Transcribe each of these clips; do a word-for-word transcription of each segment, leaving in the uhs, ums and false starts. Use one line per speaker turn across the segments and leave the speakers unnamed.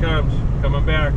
comes, coming back.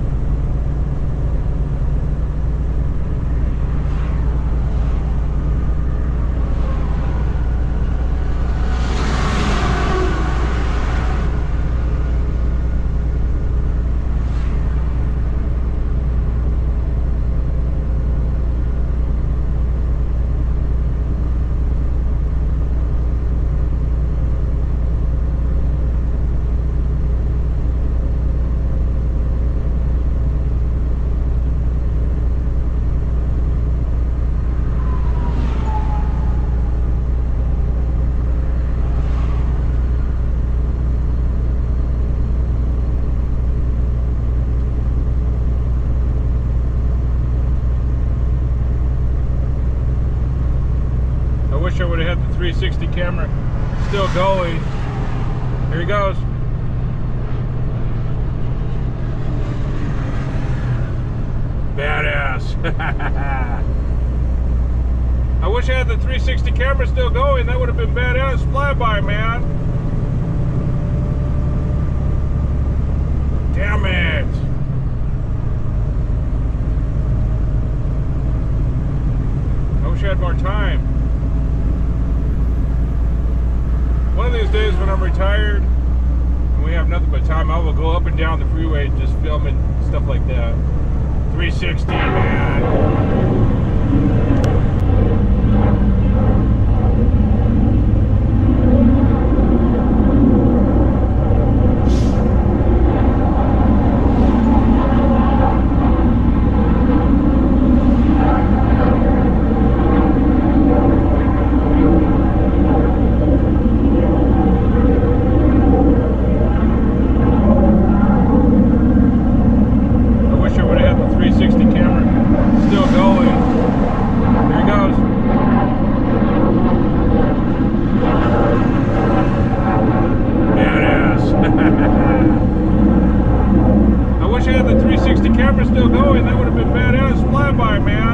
I wish I would have had the three sixty camera still going. Here he goes. Badass. I wish I had the three sixty camera still going. That would have been badass flyby, man. Damn it. I wish I had more time. One of these days when I'm retired and we have nothing but time, I will go up and down the freeway just filming stuff like that. three sixty, man. Still going, that would have been badass flyby, man.